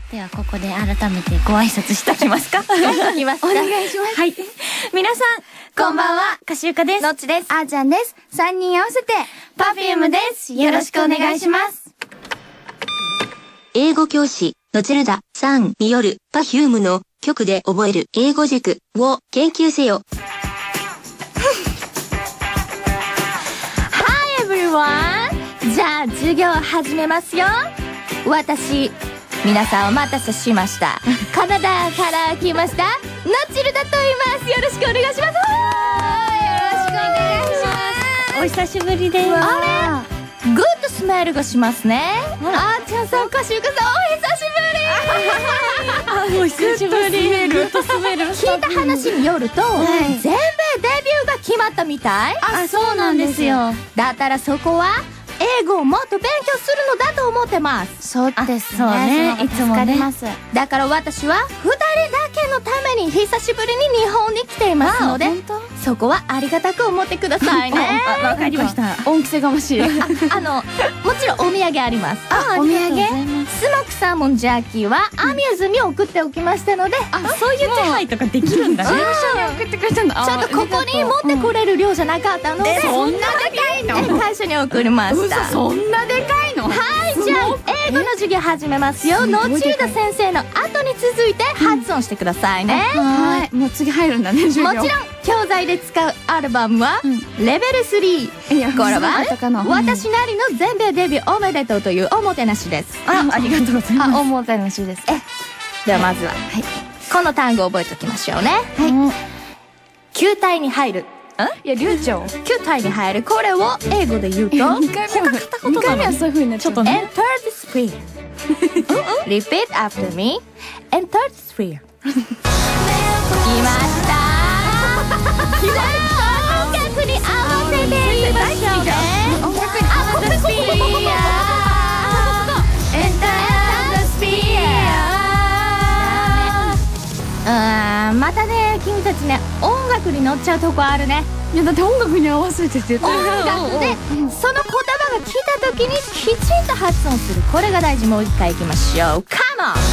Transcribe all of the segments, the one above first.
ではここで改めてご挨拶しておきますか。お願いします。はい。皆さん、こんばんは。かしゆかです。 のっちです。 あーちゃんです。3人合わせて、 Perfume です。よろしくお願いします。 英語教師、のちるださんによる Perfume の曲で覚える英語塾を研究せよ。 Hi everyone! じゃあ授業始めますよ。私、皆さんお待たせしました。カナダから来ました、のちるだと言います。よろしくお願いします。よろしくお願いします。 お久しぶりです。 あれ、グッドスメルがしますね。あーちゃんさん、かしゆかさん、お久しぶり。 お久しぶり。グッドスメル。 聞いた話によると、全米デビューが決まったみたい。 あ、そうなんですよ。 だったらそこは英語をもっと勉強するのだと思ってます。 そうですね。 そうね。いつもね。 だから私は2人だけのために久しぶりに日本に来ていますので、そこはありがたく思ってくださいね。 わかりました。 恩着せがましい。 もちろんお土産あります。 お土産？ スモークサーモンジャーキーはアミューズに送っておきましたので、 そういう手配とかできるんだね。 事務所に送ってくれたの。 ちょっとここに持ってこれる量じゃなかったので、 そんなでかいの？ 会社に送りました。 そんなでかいの？ はい、じゃあ英語の授業始めますよ。のちるだ先生の後に続いて発音してくださいね。 はい。もう次入るんだね、授業。 もちろん教材で使うアルバムはレベル3。これは私なりの全米デビューおめでとうというおもてなしです。 ありがとうございます。 おもてなしです。 ではまずはこの単語を覚えておきましょうね。球体に入る。 いや、りゅうちゃん。 球体に入る。これを英語で言うと、 2回目はそういう風になっちゃった。 Enter the sphere. Repeat after me. Enter the sphere. 来ました。音楽に合わせて言いましょうね。 音楽に合わせて。 Enter the sphere. またね、君たちね、音楽に乗っちゃうとこあるね。 いや、だって音楽に合わせてって言ってる。 音楽でその言葉が来た時にきちんと発音する。これが大事。もう一回いきましょう。Come on!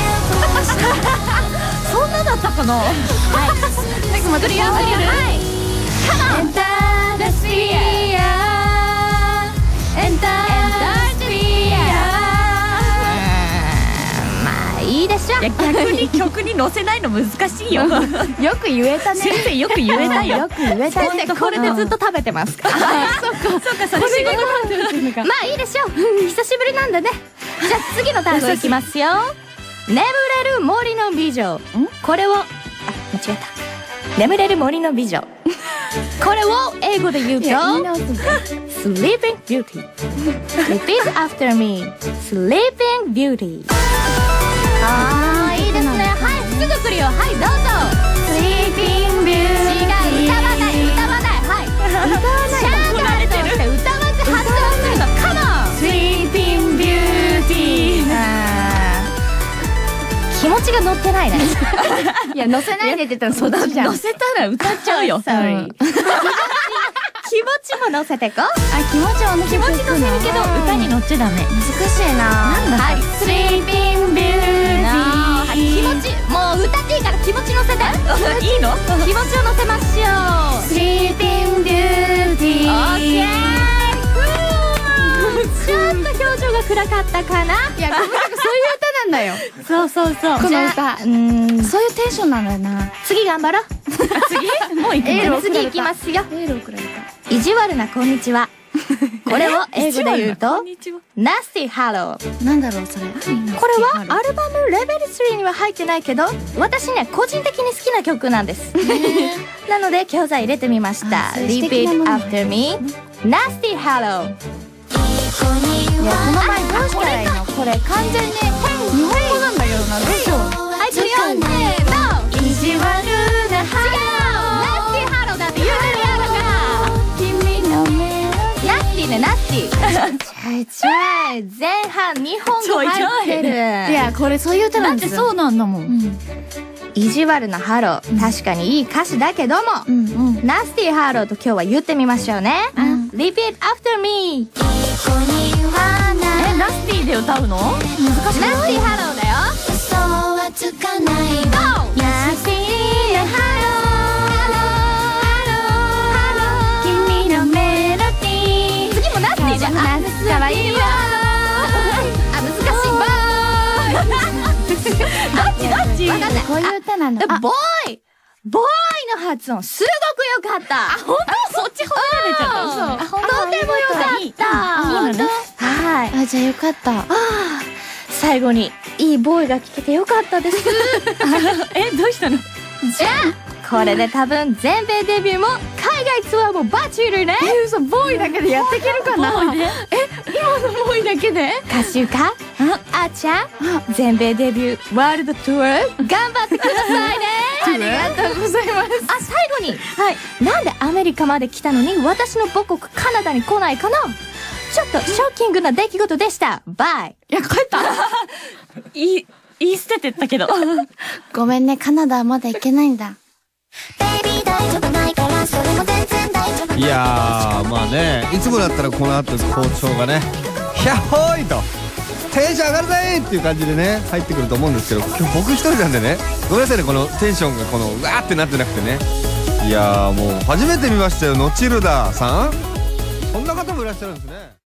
そんなだったかな。はい。 なんかまたリアル。はい。Come on! Enter the sphere. Enter the sphere. まあいいでしょ。 逆に曲に乗せないの難しいよ。 よく言えたね。 先生よく言えたよ。 よく言えたね。 これでずっと食べてますから。 そうか、それ仕事なんてるのか。 まあいいでしょう。久しぶりなんでね。じゃあ次の単語いきますよ。眠れる森の美女。これを、間違えた。眠れる森の美女。これを英語で言うと Sleeping Beauty. Repeat after me. Sleeping Beauty. いいですね。はい、すぐ来るよ。はい、どうぞ。Sleeping Beauty. 違う、歌わない。はい。歌わない。シャーガーとして歌わず発音するの。Come on. Sleeping Beauty. 気持ちが乗ってないね。 いや、乗せないでって言ったらそっちじゃん。 乗せたら歌っちゃうよ。 Sorry. 気持ちも乗せてこ。 気持ちは乗せて気持ち乗せるけど歌に乗っちゃダメ。 難しいな。 はい。Sleeping Beauty. 気持ち、もう歌っていいから気持ち乗せて。 いいの？ 気持ちを乗せましょう。 Sleeping Beauty. OK。ちょっと表情が暗かったかな。 いや、そういう歌なんだよ。 そう。 この歌。そういうテンションなんだよな。 次頑張ろう。 次？もう行くの？ 次行きますよ。 エール送られた。 意地悪なこんにちは。これを英語で言うと Nasty Hello。 なんだろうそれ。 これはアルバムレベル3には入ってないけど、私ね個人的に好きな曲なんです。なので教材入れてみました。 Repeat after me. Nasty Hello。 いや、この前どうしたらいいの？これ完全に日本語なんだけどな。どうしよう。 はい、次はね、意地悪なハロー。 Nasty Hello だって言うてるやろか。 君の目ナスティね、ナスティ。ちゃい前半日本語入ってる。 いや、これそういう歌なんですよ。 だってそうなんだもん。 意地悪なハロー、確かにいい歌詞だけども、ナスティハローと今日は言ってみましょうね。Repeat after me。 ナスティで歌うの？難しい。 ナスティハローだよ。 つかないわ優しいハロー君のメロディー次もナスティじゃん。 かわいいわ難しい。どっちわかんないこういう歌なんだボーイの発音すごくよかった。 本当そっち褒められちゃった。 とてもよかった。 いいのね。 はい。 あじゃあよかった最後にいいボーイが聞けてよかったです。 どうしたの？ じゃあこれで多分全米デビューも海外ツアーもバッチリね。 嘘ボーイだけでやっていけるかなボーイで今のボーイだけで歌手かあっちゃん全米デビューワールドツアー頑張ってくださいね。 ありがとうございます最後に、なんでアメリカまで来たのに私の母国カナダに来ないかな。ちょっとショッキングな出来事でした。バイ。 いや帰った言い捨ててったけど。 ごめんねカナダはまだ行けないんだいやーまあね、いつもだったらこの後校長がねヒャッホーイとテンション上がるぜっていう感じでね入ってくると思うんですけど、今日僕一人なんでね、ごめんなさいね、このテンションがこのうわーってなってなくてね。いやーもう初めて見ましたよ、ノチルダさん。そんな方もいらっしゃるんですね。